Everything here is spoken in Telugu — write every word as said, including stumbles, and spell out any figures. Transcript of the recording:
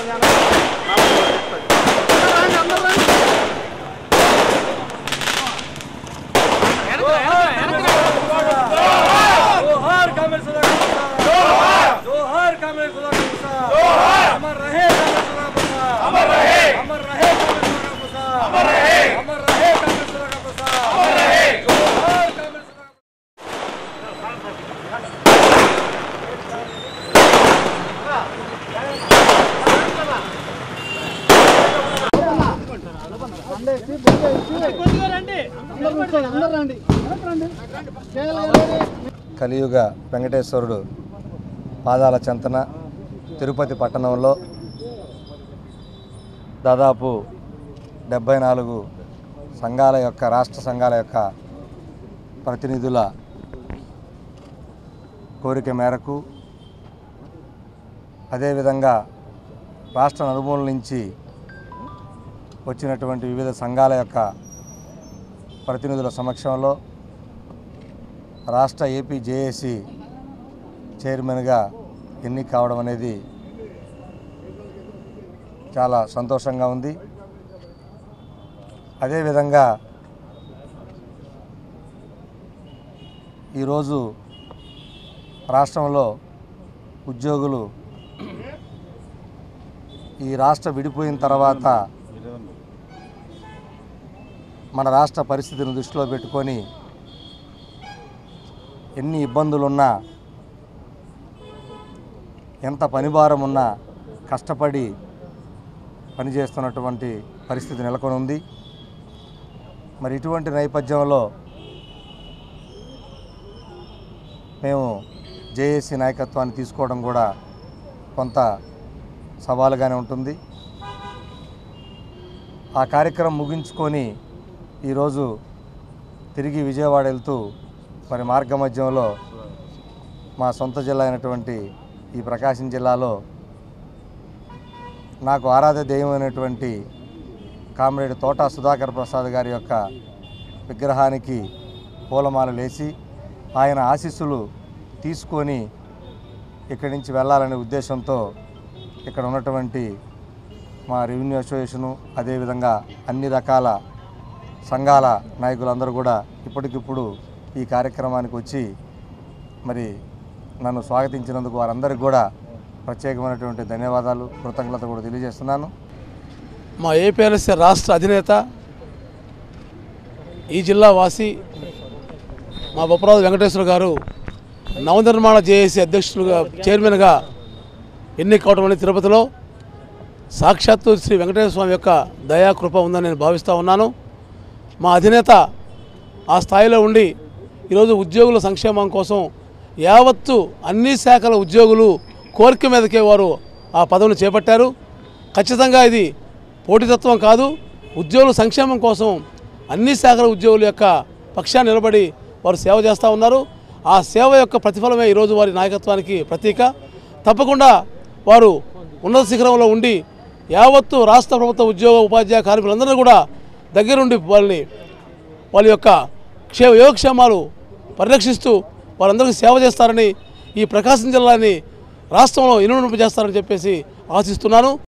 కలియుగ వెంకటేశ్వరుడు పాదాల చెంతన తిరుపతి పట్టణంలో దాదాపు డెబ్బై నాలుగు సంఘాల యొక్క రాష్ట్ర సంఘాల యొక్క ప్రతినిధుల కోరిక మేరకు అదేవిధంగా రాష్ట్ర నలుమూలల నుంచి వచ్చినటువంటి వివిధ సంఘాల యొక్క ప్రతినిధుల సమక్షంలో రాష్ట్ర ఏపీ జేఏసీ చైర్మన్గా ఎన్నిక కావడం అనేది చాలా సంతోషంగా ఉంది. అదేవిధంగా ఈరోజు రాష్ట్రంలో ఉద్యోగులు ఈ రాష్ట్ర విడిపోయిన తర్వాత మన రాష్ట్ర పరిస్థితిని దృష్టిలో పెట్టుకొని ఎన్ని ఇబ్బందులున్నా ఎంత పనిభారం ఉన్నా కష్టపడి పనిచేస్తున్నటువంటి పరిస్థితి నెలకొని ఉంది. మరి ఇటువంటి నేపథ్యంలో మేము జేఏసీ నాయకత్వాన్ని తీసుకోవడం కూడా కొంత సవాలుగానే ఉంటుంది. ఆ కార్యక్రమం ముగించుకొని ఈరోజు తిరిగి విజయవాడ వెళ్తూ మరి మార్గ మధ్యంలో మా సొంత జిల్లా అయినటువంటి ఈ ప్రకాశం జిల్లాలో నాకు ఆరాధ్య దైవమైనటువంటి కామ్రేడ్ తోట సుధాకర్ ప్రసాద్ గారి యొక్క విగ్రహానికి పూలమాలలు వేసి ఆయన ఆశీస్సులు తీసుకొని ఇక్కడి నుంచి వెళ్ళాలనే ఉద్దేశంతో ఇక్కడ ఉన్నటువంటి మా రెవెన్యూ అసోసియేషను అదేవిధంగా అన్ని రకాల సంఘాల నాయకులందరూ కూడా ఇప్పటికిప్పుడు ఈ కార్యక్రమానికి వచ్చి మరి నన్ను స్వాగతించినందుకు వారందరికీ కూడా ప్రత్యేకమైనటువంటి ధన్యవాదాలు కృతజ్ఞత కూడా తెలియజేస్తున్నాను. మా ఏపీఎల్ఎస్సీ రాష్ట్ర అధినేత ఈ జిల్లా వాసి మా బొప్పరాజు వెంకటేశ్వర గారు నవనిర్మాణ జేఏసీ అధ్యక్షులుగా చైర్మన్గా ఎన్నిక కావడం అనేది తిరుపతిలో సాక్షాత్తు శ్రీ వెంకటేశ్వర స్వామి యొక్క దయాకృప ఉందని నేను భావిస్తూ ఉన్నాను. మా అధినేత ఆ స్థాయిలో ఉండి ఈరోజు ఉద్యోగుల సంక్షేమం కోసం యావత్తు అన్ని శాఖల ఉద్యోగులు కోరిక మీదకే వారు ఆ పదవిని చేపట్టారు. ఖచ్చితంగా ఇది పోటీతత్వం కాదు, ఉద్యోగుల సంక్షేమం కోసం అన్ని శాఖల ఉద్యోగుల యొక్క పక్షాన్ని నిలబడి వారు సేవ చేస్తూ ఉన్నారు. ఆ సేవ యొక్క ప్రతిఫలమే ఈరోజు వారి నాయకత్వానికి ప్రతీక. తప్పకుండా వారు ఉన్నత శిఖరంలో ఉండి యావత్తు రాష్ట్ర ప్రభుత్వ ఉద్యోగ ఉపాధ్యాయ కార్మికులందరూ కూడా దగ్గరుండి వాళ్ళని వాళ్ళ యొక్క క్షేమ యోగక్షేమాలు పరిరక్షిస్తూ వారందరికీ సేవ చేస్తారని, ఈ ప్రకాశం జిల్లాని రాష్ట్రంలో ఇనుమడింపజేస్తారని చెప్పేసి ఆశిస్తున్నాను.